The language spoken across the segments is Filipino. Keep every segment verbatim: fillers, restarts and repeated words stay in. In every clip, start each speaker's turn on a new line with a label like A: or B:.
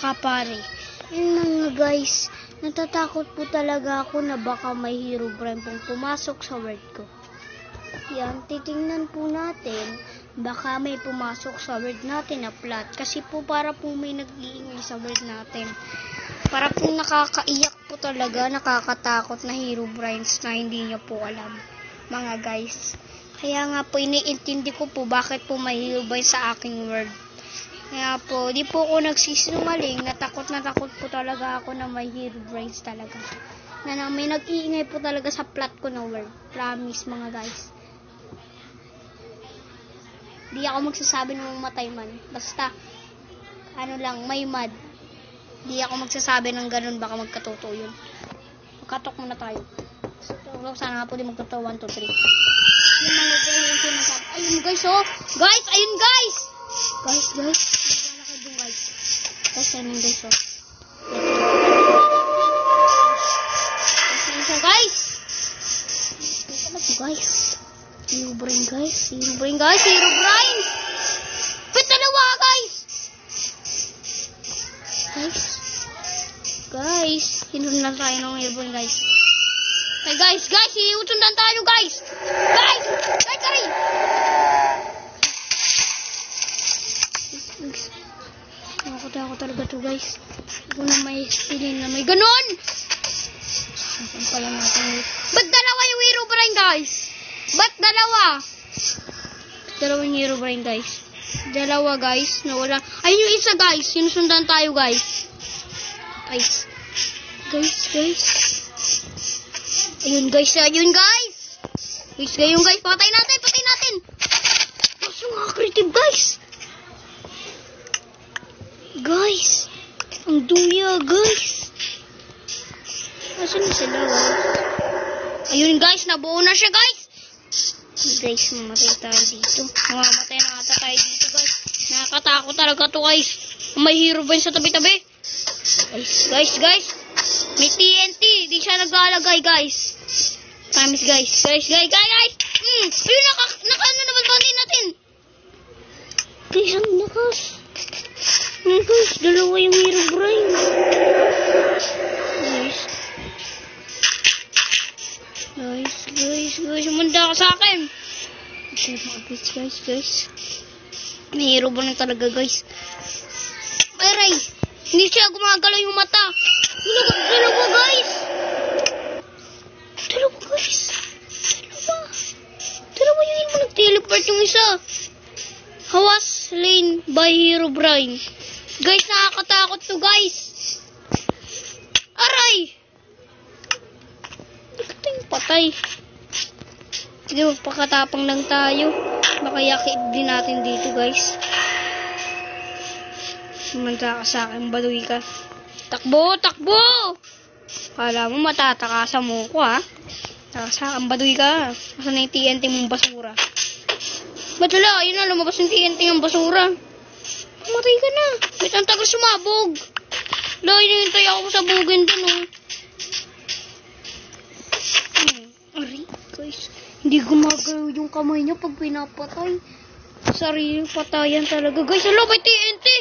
A: kapare. Yun mga guys, natatakot po talaga ako na baka may herobren pong pumasok sa world ko. Yan, titingnan po natin, baka may pumasok sa world natin na plot. Kasi po para po may nag-iingay sa world natin. Para po nakakaiyak po talaga, nakakatakot na herobrines na hindi niyo po alam, mga guys. Kaya nga po, iniintindi ko po bakit po may herobrine sa aking world. Kaya po, di po ako nagsisinungaling, natakot na takot po talaga ako na may herobrines talaga. Na, na may nag-iingay po talaga sa plot ko na world. Promise mga guys. Di ako magsasabi na mamatay man. Basta, ano lang, may mad. Di ako magsasabi ng ganun, baka magkatotoo yun. Magkatok muna tayo. So, sana nga po di magtotoo. one, two, three. Yung mga ganyan sinasabi. Ayun guys, oh! Guys! Ayun guys! Guys, guys. Wala kayo dun guys. Guys, ayun guys, oh. Guys, ayun guys! Ano po guys? Herobren guys. Herobren guys. Herobren! Pit dalawa guys! Guys. Guys. Hinundan tayo ng herobren guys. Okay guys. Guys. Hiutundan tayo guys. Guys. Guys. Sorry. Nakakata ako talaga to guys. Kung na may feeling na may ganon. Saan pala natin. Ba't dalawa yung herobren guys? Ba't dalawa? Dalawang herobren guys. Dalawa guys. Nawala. Ayun yung isa guys. Sinusundan tayo guys. Guys. Guys, guys. Ayun guys. Ayun guys. Guys, ayun guys. Patay natin. Patay natin. Guys, yung mga creative guys. Guys. Ang duya guys. Asan na sila guys? Ayun guys. Nabuo na siya guys. Guys, mamatay tayo dito. Mamamatay na ata tayo dito guys. Nakakatakot talaga to guys. May herobren sa tabi-tabi. Guys, guys, guys. May T N T. Di siya naglalagay guys. Promise guys. Guys, guys, guys, guys. Hmm. Ayun, naka, naka ano naman bantin natin. Guys, ang nakas. Hmm, guys, dalawa yung herobren. Guys. Guys, guys, guys. Umanda ka sa akin. Guys, guys, guys. May herobren talaga guys. Aray. Hindi siya gumagalaw yung mata. Dalawa, dalawa guys. Dalawa guys. Dalawa. Dalawa yung yung nag-teleport yung isa. Hawas slain by herobren. Guys, nakakatakot to guys. Aray. Hindi ka tayong patay. Sige, magpakatapang lang tayo. Baka yakit din natin dito guys. Manta ka sa akin, baduy ka. Takbo, takbo! Kala mo matatakasan mo ko ha. Taka sa akin, baduy ka. Masa na yung T N T mong basura? Ba't wala? Ayun na, lumabas yung T N T ng basura. Pumatay ka na. Wait, ang tagal sumabog. Wala, hinihintay ako sa bugin dun oh. Hmm, ari, guys. Hindi gumagalaw yung kamay niya pag pinapatay. Sarili patayan talaga. Guys, alo, may T N T!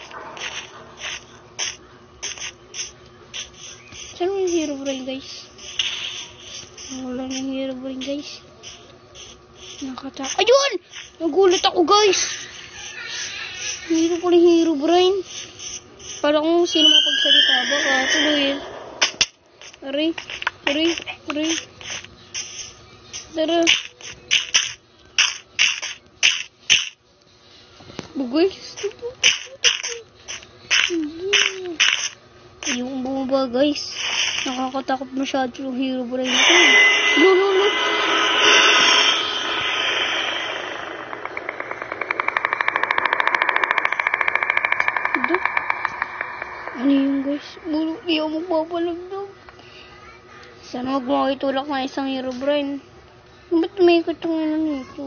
A: Saan yung herobren guys? Wala na yung herobren guys. Nakata... Ayun! Nagulat ako guys! Hindi ko pala yung herobren. Parang kung sino mapagsalita. Baka tuloy. Aray. Aray. Aray. Tara. Bugay. Yung bumaba guys. Nakakatakot masyado yung herobren ito. No, no, no. Ito. Ano yung guys? Buro, di ako magpapalagdag. Sana wag mo itulak na isang herobren. Ba't may ikot yung ano nito?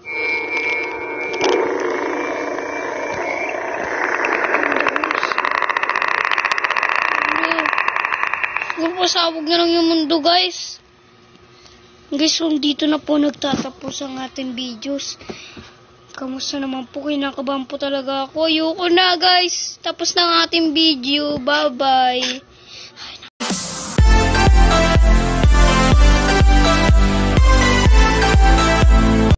A: Pasabog na lang yung mundo guys. Guys, kung dito na po nagtatapos ang ating videos. Kamusta naman po? Kinakabahan po talaga ako. Ayoko na guys. Tapos na ang ating video. Bye bye.